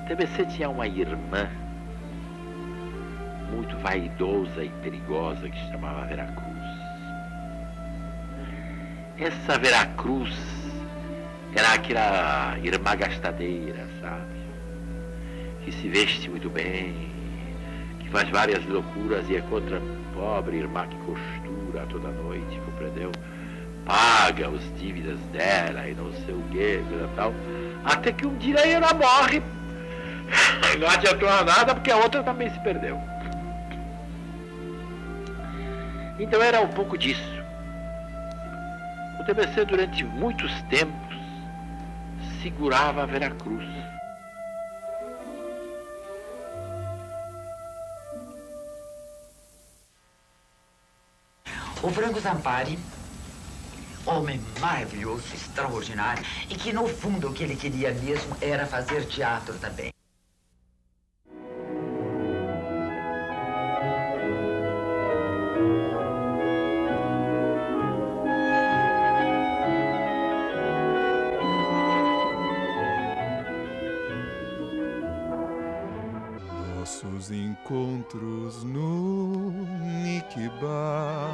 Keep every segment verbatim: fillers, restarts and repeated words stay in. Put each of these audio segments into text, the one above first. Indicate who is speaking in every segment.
Speaker 1: T B C tinha uma irmã muito vaidosa e perigosa que se chamava Veracruz. Essa Veracruz era aquela irmã gastadeira, sabe? Que se veste muito bem, que faz várias loucuras e é contra a pobre irmã que costura toda noite, compreendeu? Paga os dívidas dela e não sei o que, coisa tal. Até que um dia ela morre. E não adiantou nada porque a outra também se perdeu. Então era um pouco disso. O T B C durante muitos tempos segurava a Veracruz.
Speaker 2: O Franco Zampari, homem maravilhoso, extraordinário, e que no fundo o que ele queria mesmo era fazer teatro também.
Speaker 3: Nossos encontros no Nick Bar.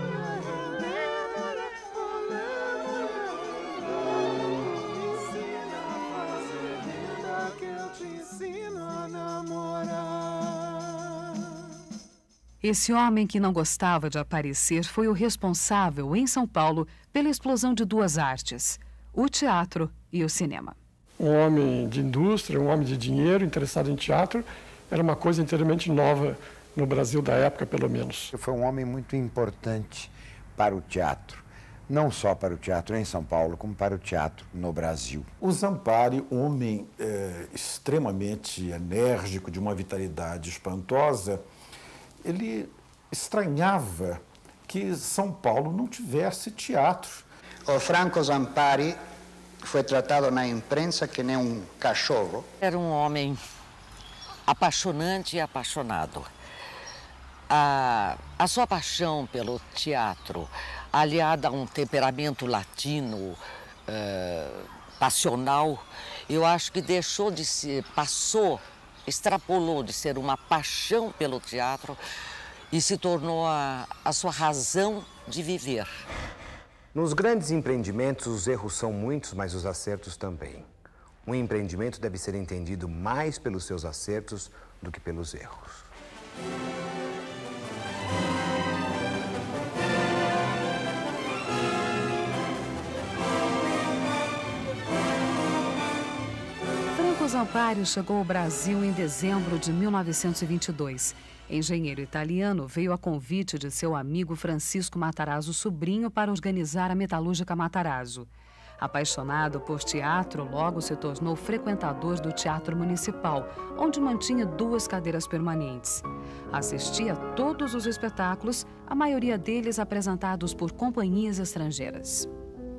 Speaker 4: Esse homem que não gostava de aparecer foi o responsável, em São Paulo, pela explosão de duas artes, o teatro e o cinema.
Speaker 5: Um homem de indústria, um homem de dinheiro, interessado em teatro, era uma coisa inteiramente nova no Brasil da época, pelo menos.
Speaker 6: Foi um homem muito importante para o teatro, não só para o teatro em São Paulo, como para o teatro no Brasil.
Speaker 7: O Zampari, um homem é, extremamente enérgico, de uma vitalidade espantosa, ele estranhava que São Paulo não tivesse teatro.
Speaker 8: O Franco Zampari foi tratado na imprensa que nem um cachorro.
Speaker 9: Era um homem apaixonante e apaixonado. A, a sua paixão pelo teatro, aliada a um temperamento latino, uh, passional, eu acho que deixou de se... passou, extrapolou de ser uma paixão pelo teatro e se tornou a, a sua razão de viver.
Speaker 10: Nos grandes empreendimentos, os erros são muitos, mas os acertos também. Um empreendimento deve ser entendido mais pelos seus acertos do que pelos erros.
Speaker 4: Franco Zampari chegou ao Brasil em dezembro de mil novecentos e vinte e dois. Engenheiro italiano, veio a convite de seu amigo Francisco Matarazzo Sobrinho para organizar a Metalúrgica Matarazzo. Apaixonado por teatro, logo se tornou frequentador do Teatro Municipal, onde mantinha duas cadeiras permanentes. Assistia a todos os espetáculos, a maioria deles apresentados por companhias estrangeiras.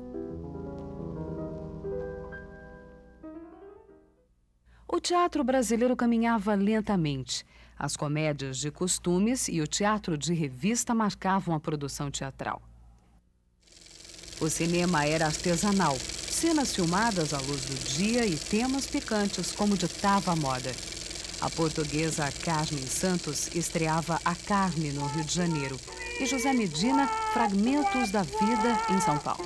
Speaker 4: O teatro brasileiro caminhava lentamente. As comédias de costumes e o teatro de revista marcavam a produção teatral. O cinema era artesanal, cenas filmadas à luz do dia e temas picantes, como ditava a moda. A portuguesa Carmen Santos estreava A Carne, no Rio de Janeiro, e José Medina, Fragmentos da Vida, em São Paulo.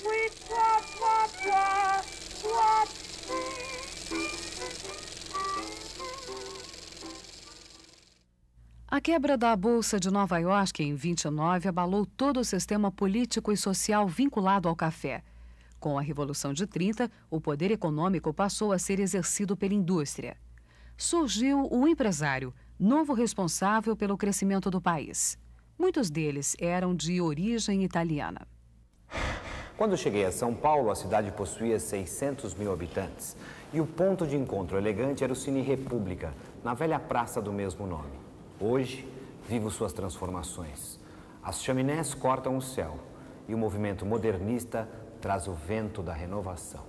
Speaker 4: A quebra da Bolsa de Nova York em vinte e nove abalou todo o sistema político e social vinculado ao café. Com a Revolução de trinta, o poder econômico passou a ser exercido pela indústria. Surgiu o empresário, novo responsável pelo crescimento do país. Muitos deles eram de origem italiana.
Speaker 10: Quando cheguei a São Paulo, a cidade possuía seiscentos mil habitantes. E o ponto de encontro elegante era o Cine República, na velha praça do mesmo nome. Hoje, vivo suas transformações. As chaminés cortam o céu e o movimento modernista traz o vento da renovação.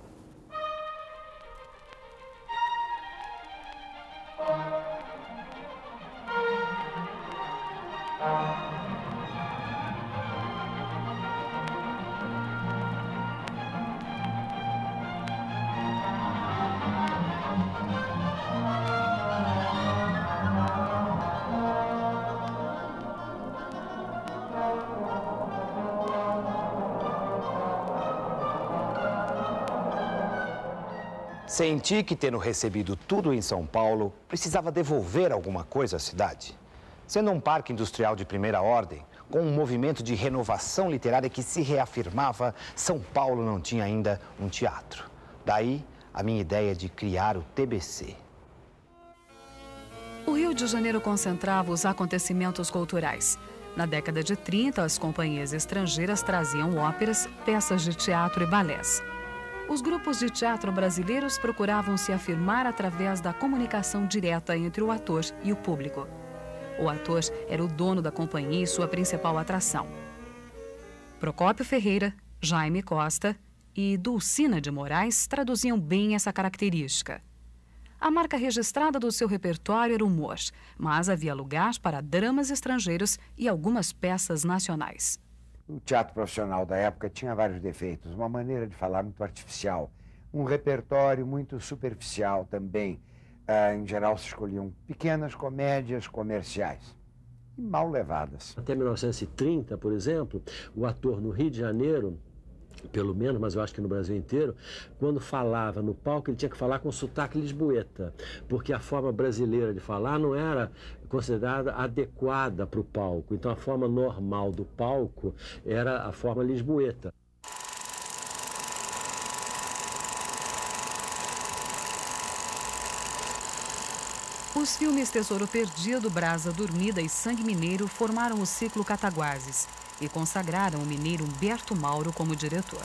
Speaker 10: Senti que, tendo recebido tudo em São Paulo, precisava devolver alguma coisa à cidade. Sendo um parque industrial de primeira ordem, com um movimento de renovação literária que se reafirmava, São Paulo não tinha ainda um teatro. Daí, a minha ideia de criar o T B C.
Speaker 4: O Rio de Janeiro concentrava os acontecimentos culturais. Na década de trinta, as companhias estrangeiras traziam óperas, peças de teatro e balés. Os grupos de teatro brasileiros procuravam se afirmar através da comunicação direta entre o ator e o público. O ator era o dono da companhia e sua principal atração. Procópio Ferreira, Jaime Costa e Dulcina de Moraes traduziam bem essa característica. A marca registrada do seu repertório era o humor, mas havia lugar para dramas estrangeiros e algumas peças nacionais.
Speaker 6: O teatro profissional da época tinha vários defeitos, uma maneira de falar muito artificial, um repertório muito superficial também. Ah, em geral, se escolhiam pequenas comédias comerciais e mal levadas.
Speaker 11: Até mil novecentos e trinta, por exemplo, o ator no Rio de Janeiro, pelo menos, mas eu acho que no Brasil inteiro, quando falava no palco, ele tinha que falar com sotaque lisboeta, porque a forma brasileira de falar não era considerada adequada para o palco. Então, a forma normal do palco era a forma lisboeta.
Speaker 4: Os filmes Tesouro Perdido, Brasa Dormida e Sangue Mineiro formaram o ciclo Cataguases e consagraram o mineiro Humberto Mauro como diretor.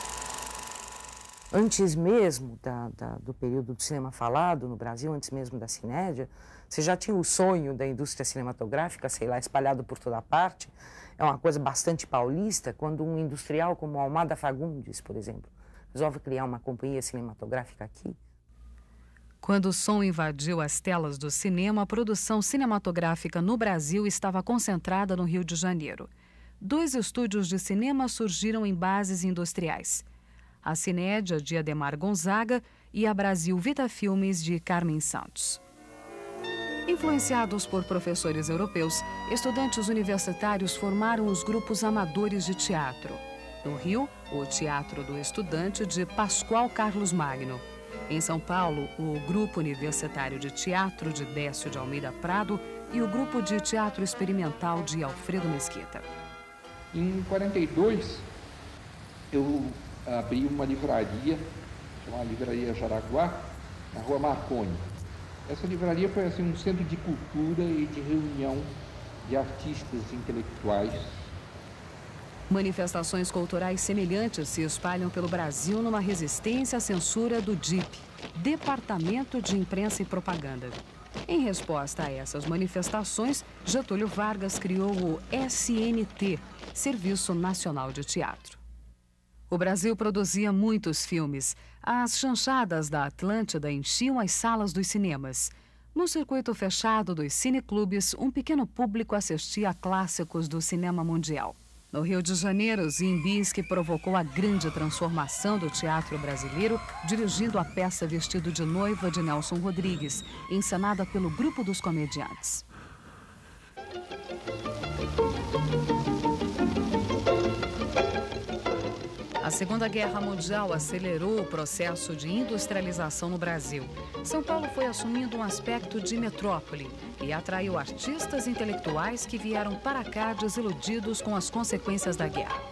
Speaker 12: Antes mesmo da, da, do período do cinema falado no Brasil, antes mesmo da Cinédia, você já tinha o sonho da indústria cinematográfica, sei lá, espalhado por toda parte. É uma coisa bastante paulista, quando um industrial como Almada Fagundes, por exemplo, resolve criar uma companhia cinematográfica aqui.
Speaker 4: Quando o som invadiu as telas do cinema, a produção cinematográfica no Brasil estava concentrada no Rio de Janeiro. Dois estúdios de cinema surgiram em bases industriais. A Cinédia, de Ademar Gonzaga, e a Brasil Vita Filmes, de Carmen Santos. Influenciados por professores europeus, estudantes universitários formaram os grupos amadores de teatro. No Rio, o Teatro do Estudante, de Pascoal Carlos Magno. Em São Paulo, o Grupo Universitário de Teatro de Décio de Almeida Prado e o Grupo de Teatro Experimental de Alfredo Mesquita.
Speaker 13: Em quarenta e dois, eu abri uma livraria, chamada Livraria Jaraguá, na Rua Marconi. Essa livraria foi assim, um centro de cultura e de reunião de artistas intelectuais.
Speaker 4: Manifestações culturais semelhantes se espalham pelo Brasil numa resistência à censura do D I P, Departamento de Imprensa e Propaganda. Em resposta a essas manifestações, Getúlio Vargas criou o S N T, Serviço Nacional de Teatro. O Brasil produzia muitos filmes. As chanchadas da Atlântida enchiam as salas dos cinemas. No circuito fechado dos cineclubes, um pequeno público assistia a clássicos do cinema mundial. No Rio de Janeiro, Ziembinski provocou a grande transformação do teatro brasileiro, dirigindo a peça Vestido de Noiva, de Nelson Rodrigues, encenada pelo Grupo dos Comediantes. A Segunda Guerra Mundial acelerou o processo de industrialização no Brasil. São Paulo foi assumindo um aspecto de metrópole e atraiu artistas intelectuais que vieram para cá desiludidos com as consequências da guerra.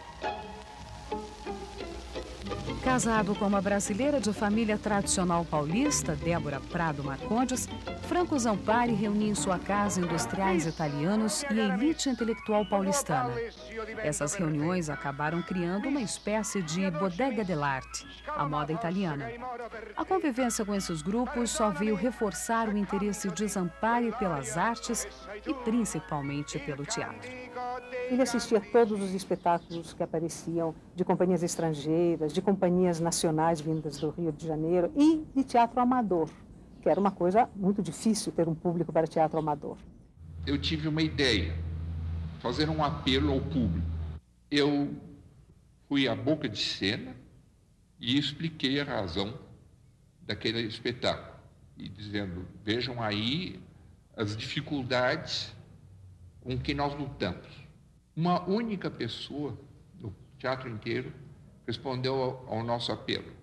Speaker 4: Casado com uma brasileira de família tradicional paulista, Débora Prado Marcondes, Franco Zampari reunia em sua casa industriais italianos e a elite intelectual paulistana. Essas reuniões acabaram criando uma espécie de bodega dell'arte, a moda italiana. A convivência com esses grupos só veio reforçar o interesse de Zampari pelas artes e principalmente pelo teatro.
Speaker 14: Ele assistia a todos os espetáculos que apareciam de companhias estrangeiras, de companhias nacionais vindas do Rio de Janeiro e de teatro amador, que era uma coisa muito difícil ter um público para teatro amador.
Speaker 13: Eu tive uma ideia, fazer um apelo ao público. Eu fui à boca de cena e expliquei a razão daquele espetáculo, e dizendo, vejam aí as dificuldades com que nós lutamos. Uma única pessoa, no teatro inteiro, respondeu ao, ao nosso apelo.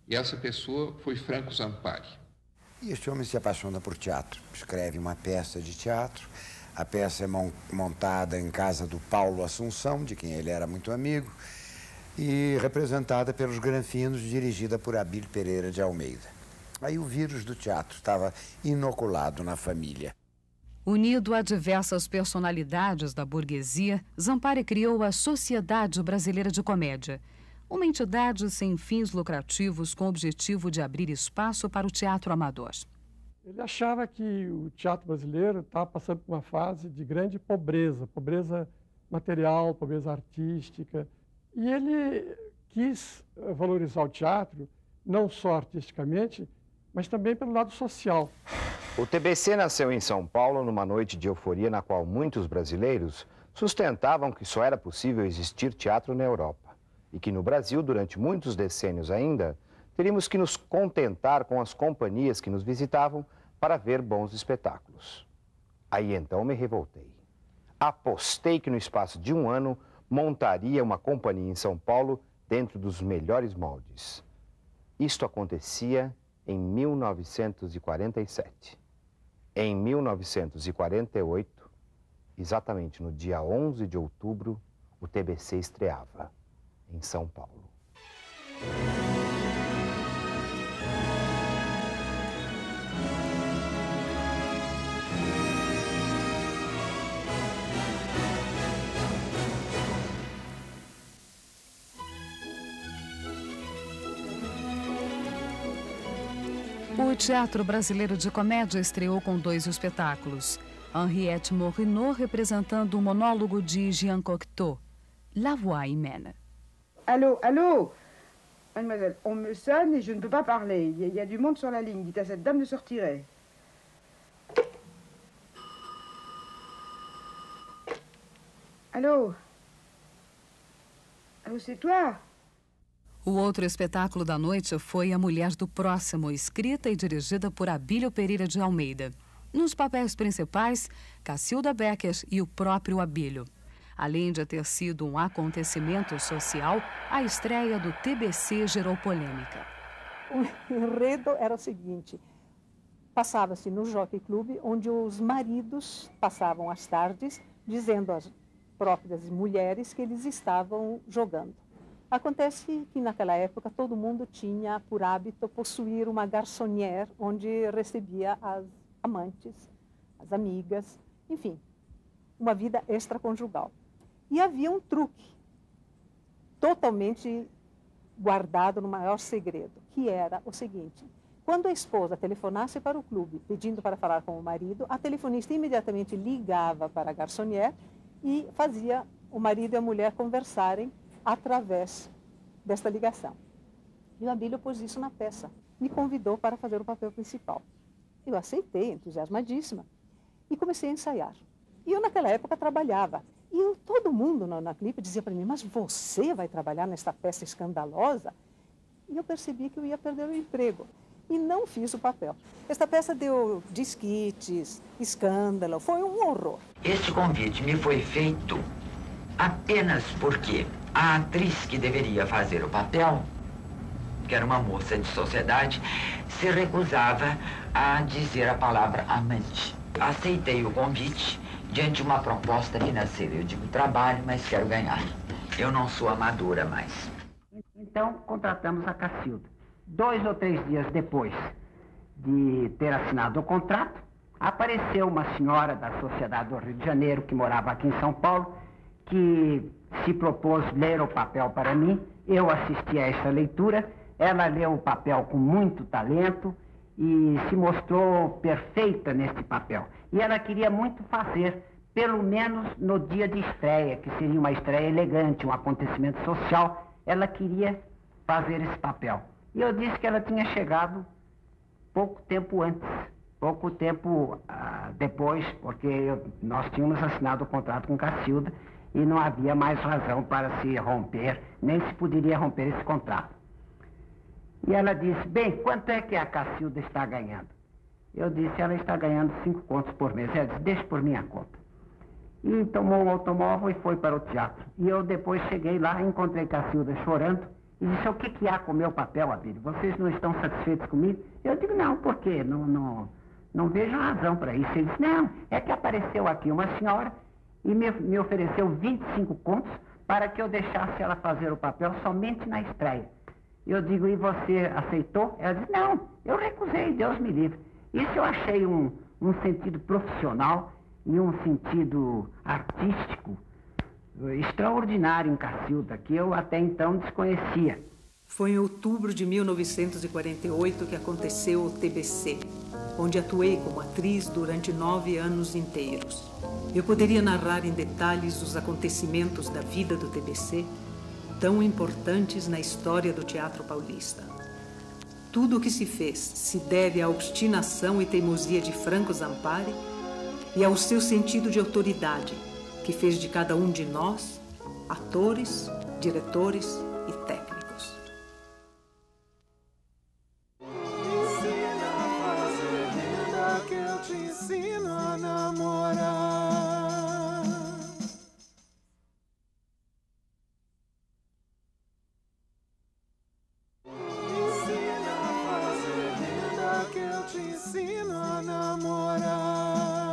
Speaker 13: E essa pessoa foi Franco Zampari.
Speaker 6: E este homem se apaixona por teatro. Escreve uma peça de teatro. A peça é montada em casa do Paulo Assunção, de quem ele era muito amigo, e representada pelos Granfinos, dirigida por Abílio Pereira de Almeida. Aí o vírus do teatro estava inoculado na família.
Speaker 4: Unido a diversas personalidades da burguesia, Zampari criou a Sociedade Brasileira de Comédia, uma entidade sem fins lucrativos com o objetivo de abrir espaço para o teatro amador.
Speaker 5: Ele achava que o teatro brasileiro estava passando por uma fase de grande pobreza, pobreza material, pobreza artística. E ele quis valorizar o teatro, não só artisticamente, mas também pelo lado social.
Speaker 10: O T B C nasceu em São Paulo numa noite de euforia na qual muitos brasileiros sustentavam que só era possível existir teatro na Europa e que no Brasil, durante muitos decênios ainda, teríamos que nos contentar com as companhias que nos visitavam para ver bons espetáculos. Aí então me revoltei. Apostei que no espaço de um ano montaria uma companhia em São Paulo dentro dos melhores moldes. Isto acontecia em mil novecentos e quarenta e sete. Em mil novecentos e quarenta e oito, exatamente no dia onze de outubro, o T B C estreava em São Paulo.
Speaker 4: O Teatro Brasileiro de Comédia estreou com dois espetáculos. Henriette Morinot representando o monólogo de Jean Cocteau, La Voix Humaine.
Speaker 15: Allô, allô, mademoiselle, on me sonne et je ne peux pas parler. Il y, y a du monde sur la ligne. Dites à cette dame de se retirer. Allô? Allô, c'est toi?
Speaker 4: O outro espetáculo da noite foi A Mulher do Próximo, escrita e dirigida por Abílio Pereira de Almeida. Nos papéis principais, Cacilda Becker e o próprio Abílio. Além de ter sido um acontecimento social, a estreia do T B C gerou polêmica.
Speaker 14: O enredo era o seguinte: passava-se no Jockey Club, onde os maridos passavam as tardes dizendo às próprias mulheres que eles estavam jogando. Acontece que naquela época todo mundo tinha por hábito possuir uma garçonnière onde recebia as amantes, as amigas, enfim, uma vida extraconjugal. E havia um truque totalmente guardado no maior segredo, que era o seguinte: quando a esposa telefonasse para o clube pedindo para falar com o marido, a telefonista imediatamente ligava para a garçonnière e fazia o marido e a mulher conversarem através desta ligação. E o Abílio pôs isso na peça, me convidou para fazer o papel principal. Eu aceitei, entusiasmadíssima, e comecei a ensaiar. E eu naquela época trabalhava. E eu, todo mundo na, na clipe dizia para mim: mas você vai trabalhar nesta peça escandalosa? E eu percebi que eu ia perder o emprego. E não fiz o papel. Esta peça deu disquites, escândalo, foi um horror.
Speaker 2: Este convite me foi feito apenas porque a atriz que deveria fazer o papel, que era uma moça de sociedade, se recusava a dizer a palavra amante. Aceitei o convite diante de uma proposta financeira. Eu digo: trabalho, mas quero ganhar. Eu não sou amadora mais.
Speaker 16: Então, contratamos a Cacilda. Dois ou três dias depois de ter assinado o contrato, apareceu uma senhora da Sociedade do Rio de Janeiro, que morava aqui em São Paulo, que se propôs ler o papel para mim. Eu assisti a esta leitura. Ela leu o papel com muito talento e se mostrou perfeita neste papel. E ela queria muito fazer, pelo menos no dia de estreia, que seria uma estreia elegante, um acontecimento social, ela queria fazer esse papel. E eu disse que ela tinha chegado pouco tempo antes, pouco tempo ah, depois, porque eu, nós tínhamos assinado o contrato com Cacilda e não havia mais razão para se romper, nem se poderia romper esse contrato. E ela disse: bem, quanto é que a Cacilda está ganhando? Eu disse: ela está ganhando cinco contos por mês. Ela disse: deixa por minha conta. E tomou um automóvel e foi para o teatro. E eu depois cheguei lá, encontrei Cacilda chorando E disse, o que, que há com o meu papel, Abílio? Vocês não estão satisfeitos comigo? Eu digo, não, por quê? Não, não, não vejo razão para isso. Ele disse, não, é que apareceu aqui uma senhora e me, me ofereceu vinte e cinco contos para que eu deixasse ela fazer o papel somente na estreia. Eu digo, e você aceitou? Ela disse, não, eu recusei, Deus me livre. Isso eu achei um, um sentido profissional e um sentido artístico extraordinário em Cacilda, que eu até então desconhecia.
Speaker 14: Foi em outubro de mil novecentos e quarenta e oito que aconteceu o T B C, onde atuei como atriz durante nove anos inteiros. Eu poderia narrar em detalhes os acontecimentos da vida do T B C, tão importantes na história do teatro paulista. Tudo o que se fez se deve à obstinação e teimosia de Franco Zampari e ao seu sentido de autoridade, que fez de cada um de nós atores, diretores e técnicos.
Speaker 3: Ensina a fazer linda que eu te ensino a namorar. Ensina a fazer linda que eu te ensino a namorar.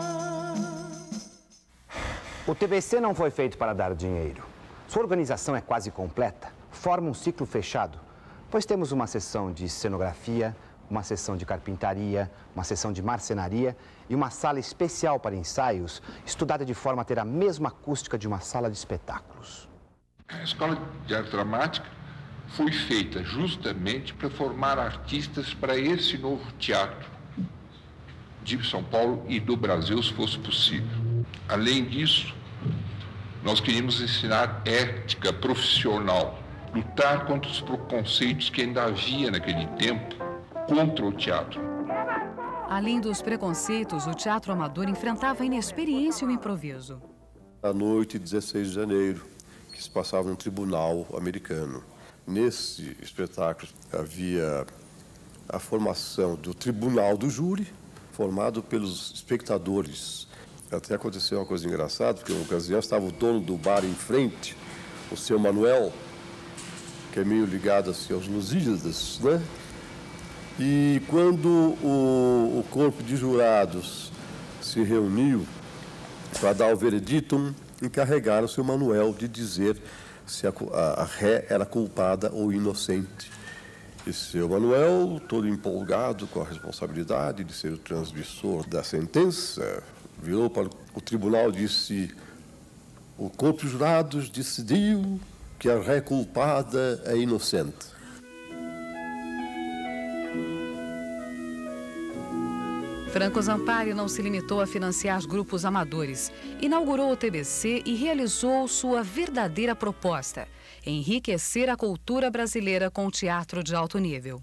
Speaker 10: O T B C não foi feito para dar dinheiro. Sua organização é quase completa, forma um ciclo fechado, pois temos uma seção de cenografia, uma seção de carpintaria, uma seção de marcenaria e uma sala especial para ensaios, estudada de forma a ter a mesma acústica de uma sala de espetáculos.
Speaker 13: A Escola de Arte Dramática foi feita justamente para formar artistas para esse novo teatro de São Paulo e do Brasil, se fosse possível. Além disso, nós queríamos ensinar ética profissional, lutar contra os preconceitos que ainda havia naquele tempo contra o teatro.
Speaker 4: Além dos preconceitos, o teatro amador enfrentava a inexperiência e o improviso.
Speaker 17: A noite de dezesseis de janeiro, que se passava no tribunal americano. Nesse espetáculo havia a formação do tribunal do júri, formado pelos espectadores. Até aconteceu uma coisa engraçada, porque na ocasião estava o dono do bar em frente, o seu Manuel, que é meio ligado assim, aos Lusíadas, né? E quando o, o corpo de jurados se reuniu para dar o veredito, encarregaram o seu Manuel de dizer se a, a, a ré era culpada ou inocente. E seu Manuel, todo empolgado com a responsabilidade de ser o transmissor da sentença, virou para o tribunal e disse: o corpo de jurados decidiu que a ré culpada é inocente.
Speaker 4: Franco Zampari não se limitou a financiar grupos amadores. Inaugurou o T B C e realizou sua verdadeira proposta: enriquecer a cultura brasileira com o teatro de alto nível.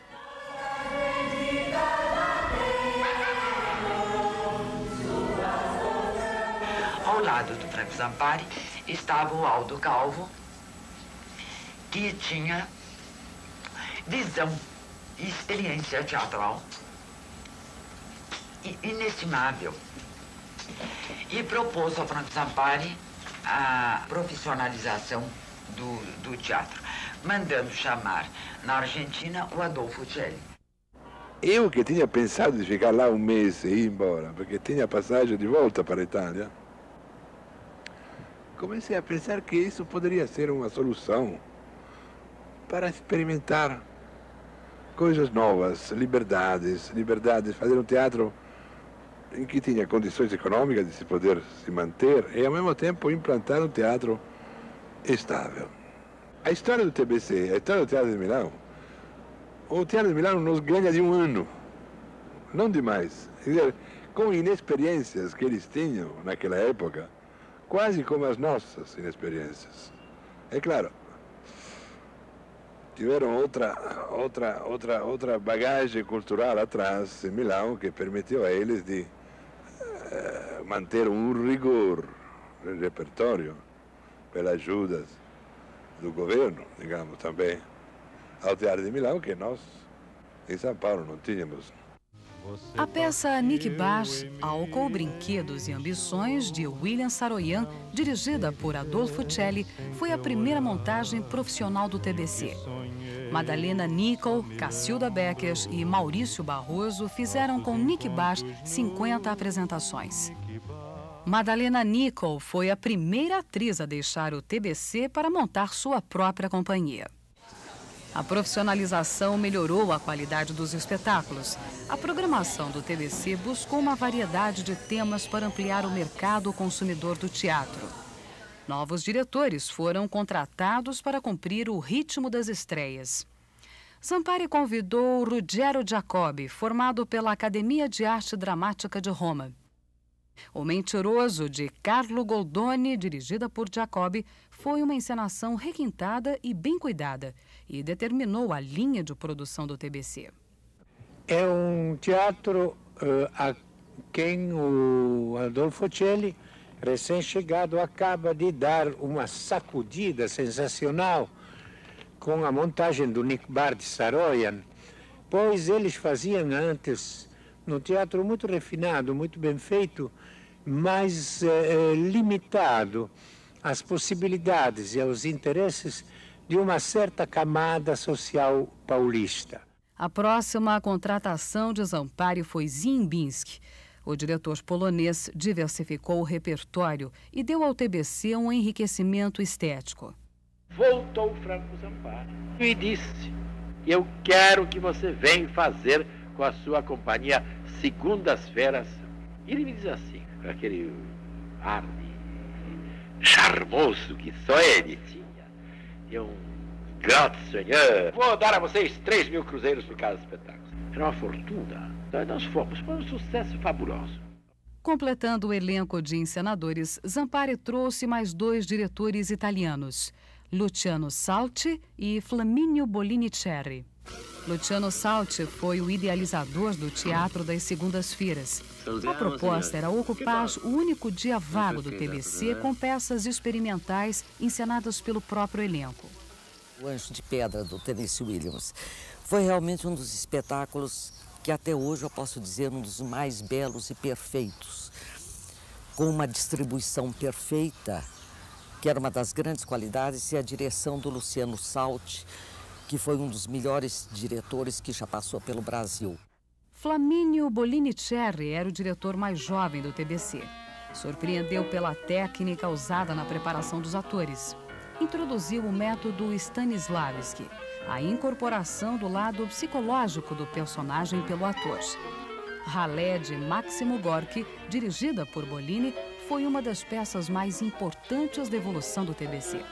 Speaker 2: Ao lado do Franco Zampari estava o Aldo Calvo, que tinha visão e experiência teatral inestimável, e propôs ao Franco Zampari a profissionalização do, do teatro, mandando chamar na Argentina o Adolfo Celli.
Speaker 18: Eu que tinha pensado de ficar lá um mês e ir embora, porque tinha passagem de volta para a Itália, comecei a pensar que isso poderia ser uma solução para experimentar coisas novas, liberdades, liberdades, fazer um teatro em que tinha condições econômicas de se poder se manter e, ao mesmo tempo, implantar um teatro estável. A história do T B C, a história do Teatro de Milão, o Teatro de Milão nos ganha de um ano, não de mais. Quer dizer, com inexperiências que eles tinham naquela época, quase como as nossas inexperiências. É claro, tiveram outra, outra, outra, outra bagagem cultural atrás em Milão que permitiu a eles de uh, manter um rigor no repertório pelas ajudas do governo, digamos, também ao Teatro de Milão, que nós em São Paulo não tínhamos.
Speaker 4: A peça Nick Bash, Álcool, Brinquedos e Ambições, de William Saroyan, dirigida por Adolfo Celli, foi a primeira montagem profissional do T B C. Madalena Nicol, Cacilda Becker e Maurício Barroso fizeram com Nick Bash cinquenta apresentações. Madalena Nicol foi a primeira atriz a deixar o T B C para montar sua própria companhia. A profissionalização melhorou a qualidade dos espetáculos. A programação do T B C buscou uma variedade de temas para ampliar o mercado consumidor do teatro. Novos diretores foram contratados para cumprir o ritmo das estreias. Zampari convidou Ruggero Giacobbi, formado pela Academia de Arte Dramática de Roma. O Mentiroso, de Carlo Goldoni, dirigida por Giacobbi, foi uma encenação requintada e bem cuidada e determinou a linha de produção do T B C.
Speaker 19: É um teatro uh, a quem o Adolfo Celli, recém-chegado, acaba de dar uma sacudida sensacional com a montagem do Nick Bash de Saroyan, pois eles faziam antes num teatro muito refinado, muito bem feito, mas eh, limitado às possibilidades e aos interesses de uma certa camada social paulista.
Speaker 4: A próxima contratação de Zampari foi Ziembinski. O diretor polonês diversificou o repertório e deu ao T B C um enriquecimento estético.
Speaker 1: Voltou Franco Zampari e disse: eu quero que você venha fazer com a sua companhia segundas-feiras. E ele me diz assim, com aquele ar de charmoso que só ele tinha. E um grato senhor, vou dar a vocês três mil cruzeiros por cada espetáculo. Era uma fortuna. Então nós fomos, foi um sucesso fabuloso.
Speaker 4: Completando o elenco de encenadores, Zampari trouxe mais dois diretores italianos, Luciano Salti e Flaminio Bolinicerri. Luciano Salti foi o idealizador do Teatro das Segundas-Feiras. A proposta era ocupar o único dia vago do T B C com peças experimentais encenadas pelo próprio elenco.
Speaker 9: O Anjo de Pedra, do Tennessee Williams, foi realmente um dos espetáculos que até hoje eu posso dizer um dos mais belos e perfeitos. Com uma distribuição perfeita, que era uma das grandes qualidades, e a direção do Luciano Salti, que foi um dos melhores diretores que já passou pelo Brasil.
Speaker 4: Flaminio Bolinicerri era o diretor mais jovem do T B C. Surpreendeu pela técnica usada na preparação dos atores. Introduziu o método Stanislavski, a incorporação do lado psicológico do personagem pelo ator. Ralé, de Máximo Gorki, dirigida por Bolini, foi uma das peças mais importantes da evolução do T B C.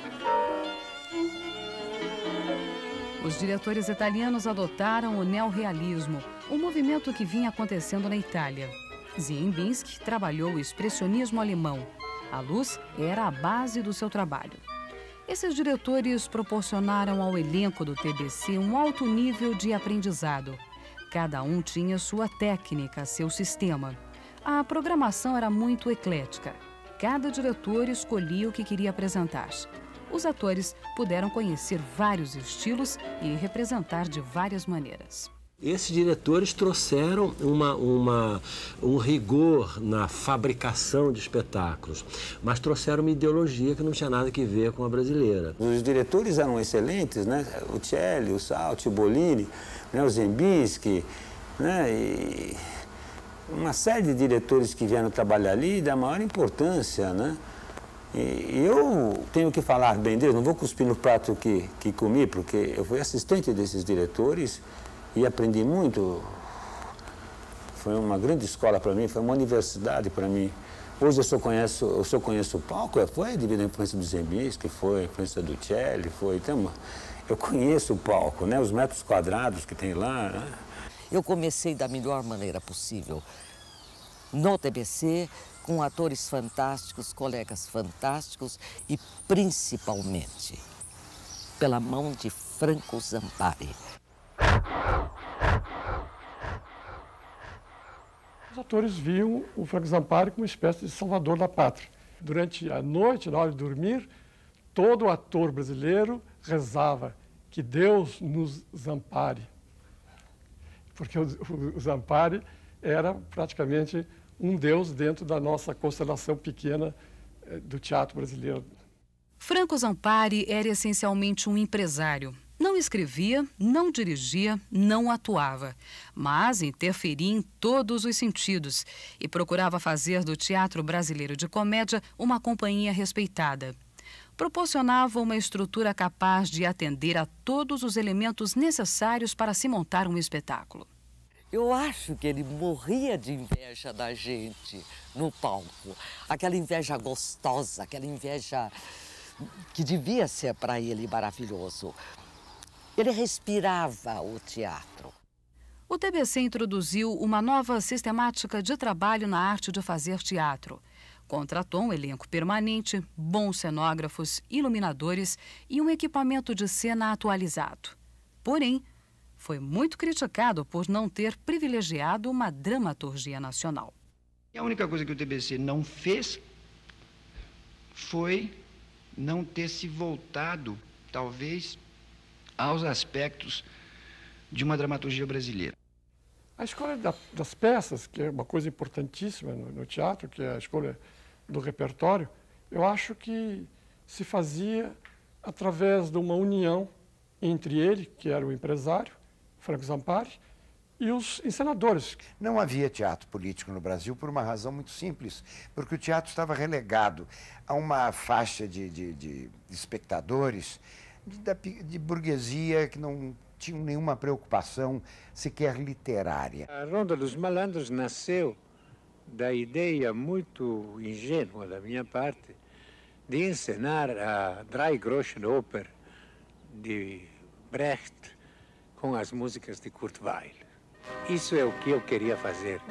Speaker 4: Os diretores italianos adotaram o neorrealismo, um movimento que vinha acontecendo na Itália. Ziembinski trabalhou o expressionismo alemão. A luz era a base do seu trabalho. Esses diretores proporcionaram ao elenco do T B C um alto nível de aprendizado. Cada um tinha sua técnica, seu sistema. A programação era muito eclética. Cada diretor escolhia o que queria apresentar. Os atores puderam conhecer vários estilos e representar de várias maneiras.
Speaker 11: Esses diretores trouxeram uma, uma, um rigor na fabricação de espetáculos, mas trouxeram uma ideologia que não tinha nada a ver com a brasileira.
Speaker 20: Os diretores eram excelentes, né? O Celli, o Salti, o Bolini, né? O Ziembinski, né? E uma série de diretores que vieram trabalhar ali da maior importância, né? E eu tenho que falar bem deles, não vou cuspir no prato que, que comi, porque eu fui assistente desses diretores e aprendi muito. Foi uma grande escola para mim, foi uma universidade para mim. Hoje eu só conheço, eu só conheço o palco, foi devido à influência do Ziembinski, foi a influência do Celli, foi... Então, eu conheço o palco, né? Os metros quadrados que tem lá, né?
Speaker 9: Eu comecei da melhor maneira possível no T B C, com atores fantásticos, colegas fantásticos e, principalmente, pela mão de Franco Zampari.
Speaker 5: Os atores viam o Franco Zampari como uma espécie de salvador da pátria. Durante a noite, na hora de dormir, todo ator brasileiro rezava que Deus nos zampare. porque o, o Zampari era praticamente um deus dentro da nossa constelação pequena eh, do teatro brasileiro.
Speaker 4: Franco Zampari era essencialmente um empresário. Não escrevia, não dirigia, não atuava, mas interferia em todos os sentidos e procurava fazer do teatro brasileiro de comédia uma companhia respeitada. Proporcionava uma estrutura capaz de atender a todos os elementos necessários para se montar um espetáculo.
Speaker 9: Eu acho que ele morria de inveja da gente no palco. Aquela inveja gostosa, aquela inveja que devia ser para ele maravilhoso. Ele respirava o teatro.
Speaker 4: O T B C introduziu uma nova sistemática de trabalho na arte de fazer teatro. Contratou um elenco permanente, bons cenógrafos, iluminadores e um equipamento de cena atualizado. Porém, foi muito criticado por não ter privilegiado uma dramaturgia nacional.
Speaker 21: A única coisa que o T B C não fez foi não ter se voltado, talvez, aos aspectos de uma dramaturgia brasileira.
Speaker 5: A escolha da, das peças, que é uma coisa importantíssima no, no teatro, que é a escolha do repertório, eu acho que se fazia através de uma união entre ele, que era o empresário, Franco Zampari, e os encenadores.
Speaker 6: Não havia teatro político no Brasil por uma razão muito simples, porque o teatro estava relegado a uma faixa de, de, de espectadores de, de burguesia que não tinham nenhuma preocupação sequer literária.
Speaker 19: A Ronda dos Malandros nasceu da ideia muito ingênua da minha parte de encenar a Drei Groschen Oper de Brecht com as músicas de Kurt Weill. Isso é o que eu queria fazer.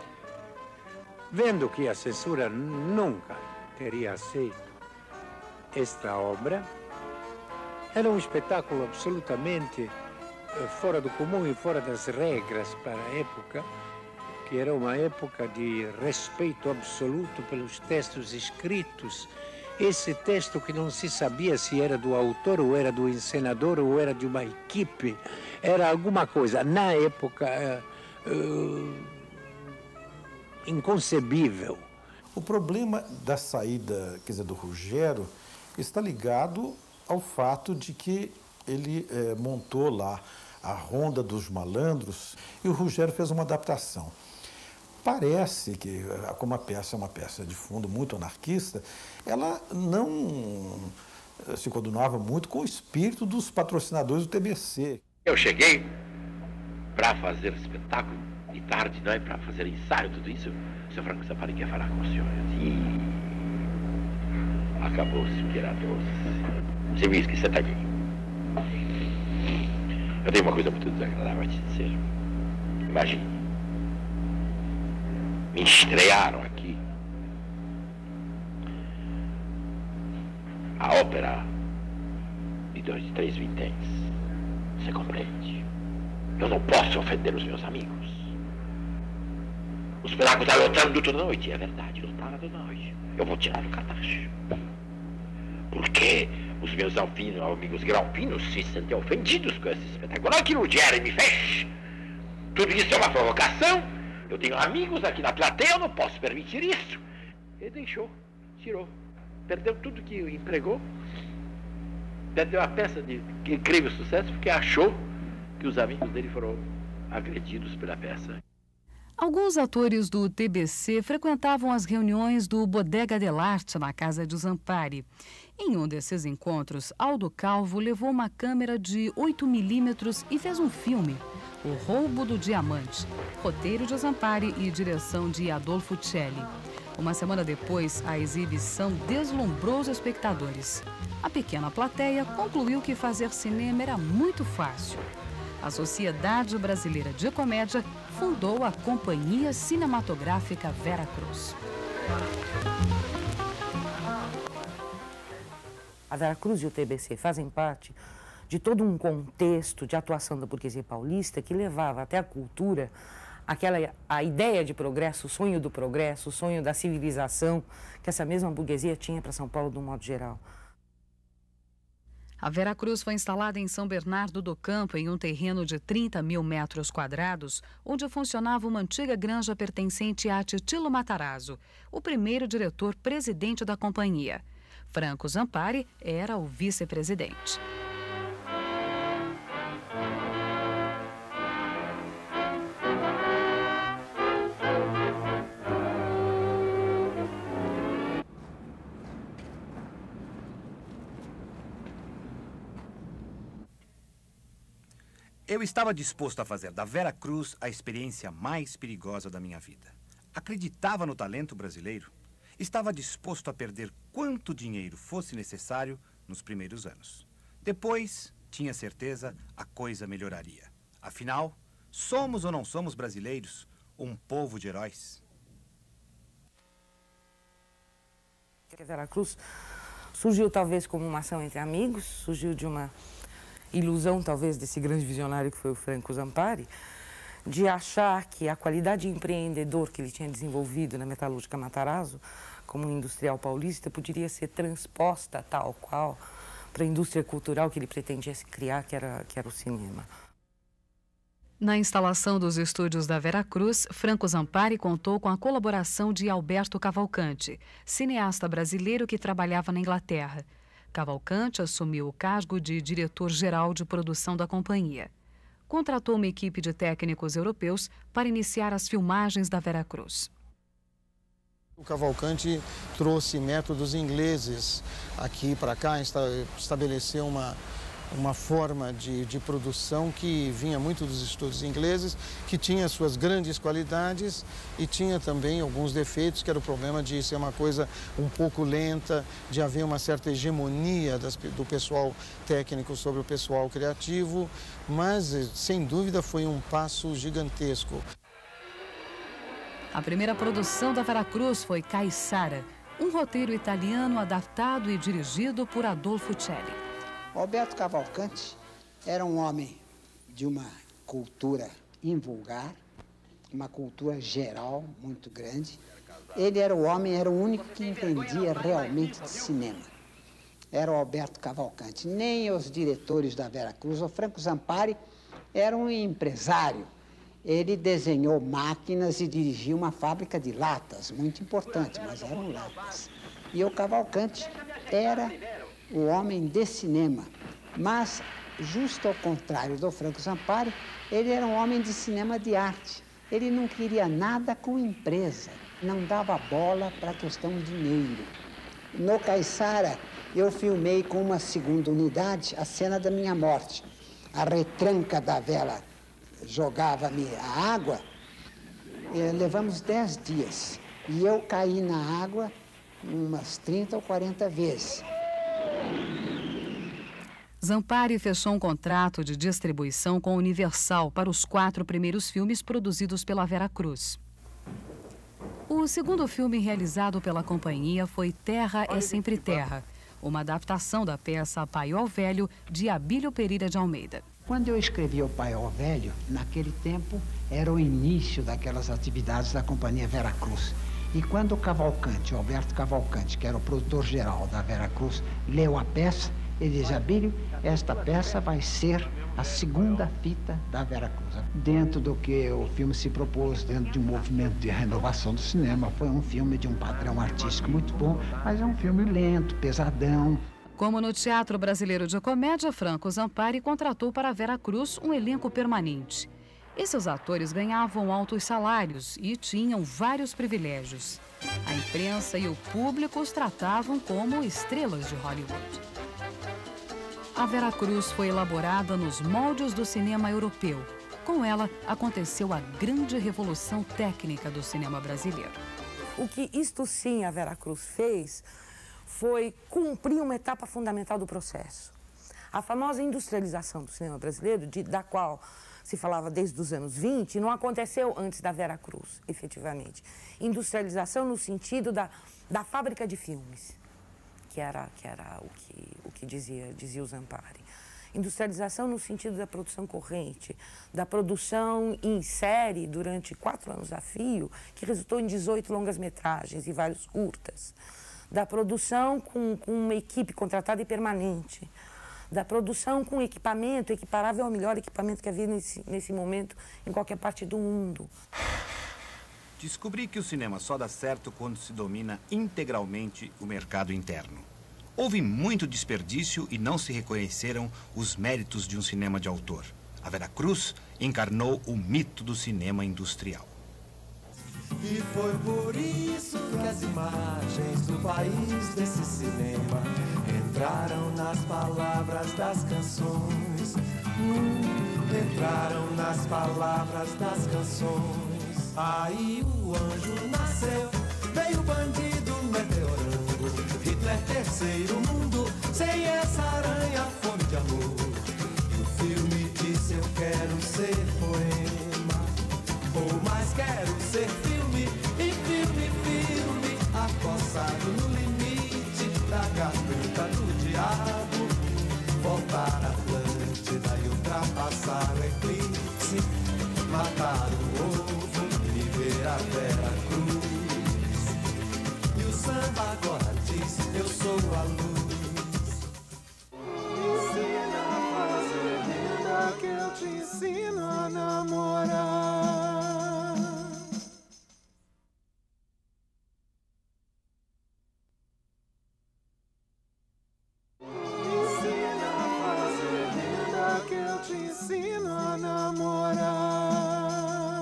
Speaker 19: Vendo que a censura nunca teria aceito esta obra, era um espetáculo absolutamente fora do comum e fora das regras para a época, que era uma época de respeito absoluto pelos textos escritos. Esse texto que não se sabia se era do autor ou era do encenador ou era de uma equipe, era alguma coisa, na época, uh, uh, inconcebível.
Speaker 7: O problema da saída, quer dizer, do Ruggero está ligado ao fato de que ele eh, montou lá a Ronda dos Malandros e o Ruggero fez uma adaptação. Parece que, como a peça é uma peça de fundo muito anarquista, ela não se coadunava muito com o espírito dos patrocinadores do T B C.
Speaker 1: Eu cheguei para fazer espetáculo de tarde, não é? Para fazer ensaio, tudo isso. O senhor Franco Zampari quer falar com o senhor. E acabou-se o que era doce. Você me esquece, senta aqui. Eu tenho uma coisa muito desagradável a te dizer. Imagine. Me estrearam aqui a ópera de dois, de três vinténs. Você compreende? Eu não posso ofender os meus amigos. O espetáculo está lotando toda noite. É verdade, lotado toda noite. Eu vou tirar o cartaz. Porque os meus alpinos, amigos graupinos se sentem ofendidos com esse espetáculo. Olha o que o Jeremy fez. Tudo isso é uma provocação. Eu tenho amigos aqui na plateia, eu não posso permitir isso. Ele deixou, tirou. Perdeu tudo que empregou. Perdeu a peça de incrível sucesso porque achou que os amigos dele foram agredidos pela peça.
Speaker 4: Alguns atores do T B C frequentavam as reuniões do Bodega dell'Arte na casa de Zampari. Em um desses encontros, Aldo Calvo levou uma câmera de oito milímetros e fez um filme, O Roubo do Diamante, roteiro de Zampari e direção de Adolfo Celli. Uma semana depois, a exibição deslumbrou os espectadores. A pequena plateia concluiu que fazer cinema era muito fácil. A Sociedade Brasileira de Comédia fundou a Companhia Cinematográfica Vera Cruz.
Speaker 12: A Vera Cruz e o T B C fazem parte de todo um contexto de atuação da burguesia paulista que levava até a cultura aquela a ideia de progresso, o sonho do progresso, o sonho da civilização que essa mesma burguesia tinha para São Paulo de um modo geral.
Speaker 4: A Veracruz foi instalada em São Bernardo do Campo, em um terreno de trinta mil metros quadrados, onde funcionava uma antiga granja pertencente a Titilo Matarazzo, o primeiro diretor-presidente da companhia. Franco Zampari era o vice-presidente.
Speaker 8: Eu estava disposto a fazer da Veracruz a experiência mais perigosa da minha vida. Acreditava no talento brasileiro. Estava disposto a perder quanto dinheiro fosse necessário nos primeiros anos. Depois, tinha certeza, a coisa melhoraria. Afinal, somos ou não somos brasileiros, um povo de heróis?
Speaker 12: A Veracruz surgiu talvez como uma ação entre amigos, surgiu de uma ilusão, talvez, desse grande visionário que foi o Franco Zampari, de achar que a qualidade empreendedor que ele tinha desenvolvido na metalúrgica Matarazzo, como um industrial paulista, poderia ser transposta tal qual para a indústria cultural que ele pretendia criar, que era, que era o cinema.
Speaker 4: Na instalação dos estúdios da Veracruz, Franco Zampari contou com a colaboração de Alberto Cavalcante, cineasta brasileiro que trabalhava na Inglaterra. Cavalcante assumiu o cargo de diretor-geral de produção da companhia. Contratou uma equipe de técnicos europeus para iniciar as filmagens da Veracruz.
Speaker 22: O Cavalcante trouxe métodos ingleses aqui para cá, estabeleceu uma, uma forma de, de produção que vinha muito dos estudos ingleses, que tinha suas grandes qualidades e tinha também alguns defeitos, que era o problema de ser uma coisa um pouco lenta, de haver uma certa hegemonia das, do pessoal técnico sobre o pessoal criativo, mas, sem dúvida, foi um passo gigantesco.
Speaker 4: A primeira produção da Veracruz foi Caissara, um roteiro italiano adaptado e dirigido por Adolfo Celli.
Speaker 23: Alberto Cavalcante era um homem de uma cultura invulgar, uma cultura geral muito grande. Ele era o homem, era o único que entendia realmente de cinema. Era o Alberto Cavalcante. Nem os diretores da Veracruz, o Franco Zampari era um empresário. Ele desenhou máquinas e dirigiu uma fábrica de latas, muito importante, mas eram latas. E o Cavalcante era o homem de cinema, mas, justo ao contrário do Franco Zampari, ele era um homem de cinema de arte. Ele não queria nada com empresa, não dava bola para a questão de dinheiro. No Caissara, eu filmei com uma segunda unidade a cena da minha morte. A retranca da vela jogava-me a água, eh, levamos dez dias. E eu caí na água umas trinta ou quarenta vezes.
Speaker 4: Zampari fechou um contrato de distribuição com a Universal para os quatro primeiros filmes produzidos pela Veracruz. O segundo filme realizado pela companhia foi Terra é Sempre Terra, uma adaptação da peça Paiol Velho, de Abílio Pereira de Almeida.
Speaker 23: Quando eu escrevi o Paiol Velho, naquele tempo era o início daquelas atividades da companhia Veracruz. E quando o Cavalcante, o Alberto Cavalcante, que era o produtor-geral da Veracruz, leu a peça, ele disse: Abílio, esta peça vai ser a segunda fita da Veracruz. Dentro do que o filme se propôs, dentro de um movimento de renovação do cinema, foi um filme de um padrão artístico muito bom, mas é um filme lento, pesadão.
Speaker 4: Como no Teatro Brasileiro de Comédia, Franco Zampari contratou para a Veracruz um elenco permanente. Esses atores ganhavam altos salários e tinham vários privilégios. A imprensa e o público os tratavam como estrelas de Hollywood. A Veracruz foi elaborada nos moldes do cinema europeu. Com ela, aconteceu a grande revolução técnica do cinema brasileiro.
Speaker 12: O que isto sim a Veracruz fez foi cumprir uma etapa fundamental do processo. A famosa industrialização do cinema brasileiro, de, da qual se falava desde os anos vinte, não aconteceu antes da Veracruz, efetivamente. Industrialização no sentido da, da fábrica de filmes, que era, que era o que, o que dizia, dizia o Zampari. Industrialização no sentido da produção corrente, da produção em série durante quatro anos a fio, que resultou em dezoito longas-metragens e vários curtas. Da produção com, com uma equipe contratada e permanente. da produção com equipamento equiparável ao melhor equipamento que havia nesse, nesse momento em qualquer parte do mundo.
Speaker 8: Descobri que o cinema só dá certo quando se domina integralmente o mercado interno. Houve muito desperdício e não se reconheceram os méritos de um cinema de autor. A Vera Cruz encarnou o mito do cinema industrial.
Speaker 3: E foi por isso que as imagens do país desse cinema entraram nas palavras das canções. Hum, entraram nas palavras das canções. Aí o anjo nasceu, veio o bandido meteorando. Hitler, terceiro mundo, sem essa aranha, fome de amor. E o filme disse: eu quero ser poema, ou mais quero ser filme, e filme, filme, acossado no limite da garganta do diabo. Voltar a Atlântida e ultrapassar o eclipse, matar o ovo e ver a Vera Cruz. E o samba agora diz: eu sou a luz. Ensina a fazer linda que eu te ensino a namorar. Ensina a fazer linda que eu te ensino a namorar.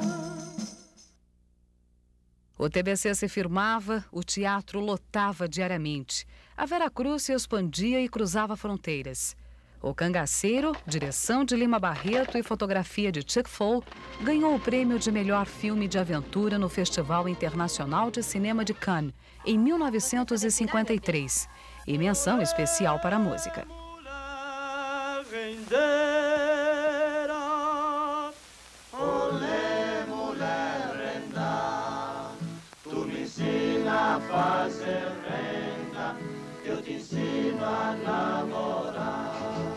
Speaker 4: O T B C se firmava, o teatro lotava diariamente. A Vera Cruz se expandia e cruzava fronteiras. O Cangaceiro, direção de Lima Barreto e fotografia de Chick Foll, ganhou o prêmio de melhor filme de aventura no Festival Internacional de Cinema de Cannes, em mil novecentos e cinquenta e três, e menção especial para a música.
Speaker 3: Olé, mulher, renda, tu me ensina a fazer renda, eu te ensino a namorar.